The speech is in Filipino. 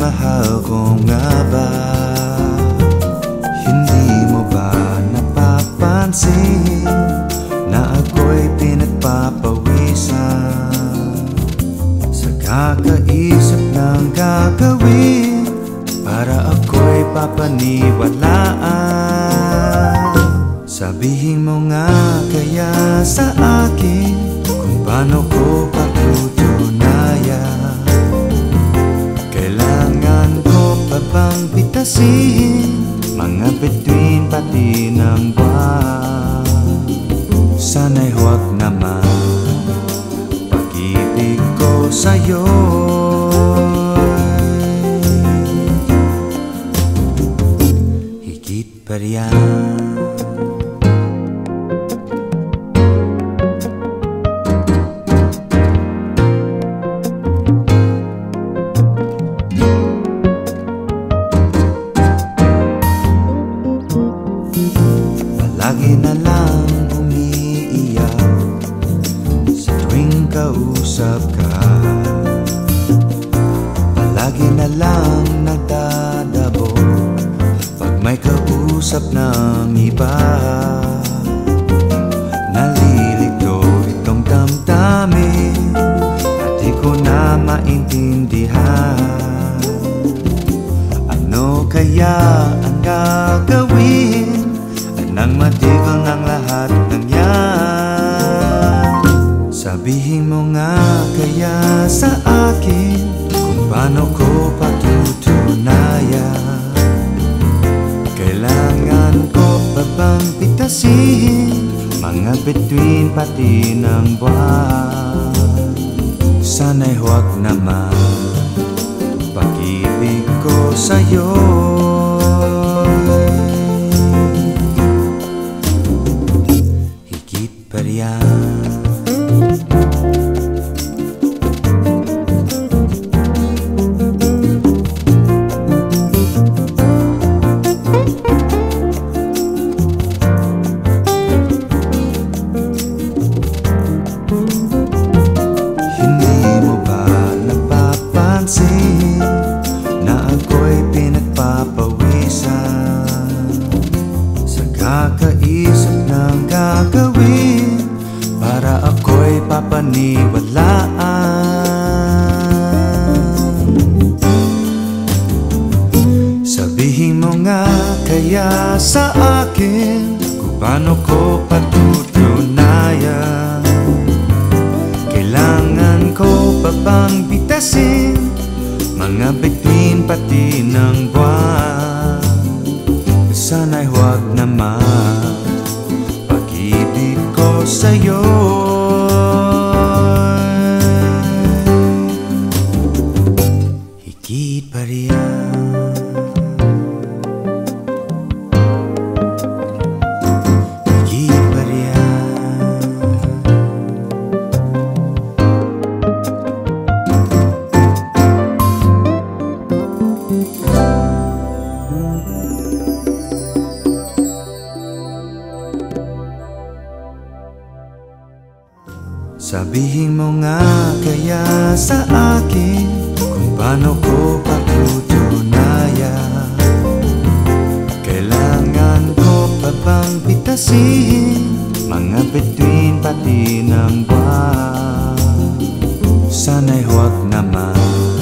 mahal ko nga ba? Hindi mo ba napapansin na ako'y pinagpapawisan sa kakaisip ng gagawin para ako'y papaniwalaan? Sabihin mo nga kaya sa akin kung paano ko patutunayan. Kailangan ko pa bang pitasin mga bituin pati ng buwan? Sana'y huwag naman, pag-ibig ko sa'yo higit pa riyan. Palagi na lang umiiyak sa tuwing kausap ka. Palagi na lang nagdadabo pag may kausap ng iba. Nalilito itong damdamin at di ko na maintindihan. Ano kaya ang gagawin nang matigil ng lahat ng yan? Sabihin mo nga kaya sa akin kung paano ko patutunayan. Kailangan ko pa bang pitasin mga bituin pati ng buwan? Sana'y huwag naman, pag-ibig ko sa'yo pa riyan. Hindi mo ba napapansin na ako'y pinagpapawisan sa kakaisip ng gagawin para ako'y papaniwalaan? Sabihin mo nga kaya sa akin kung paano ko patutunayan. Kailangan ko pa bang bitasin mga bituin pati ng buwan? Sana'y huwag naman, pag-ibig ko sa'yo higit pa riyan. Higit pa riyan. Sabihin mo nga kaya sa akin kung paano ko patutunayan. Kailangan ko pa bang pitasin mga bituin pati ng buwan? Sana'y huwag naman,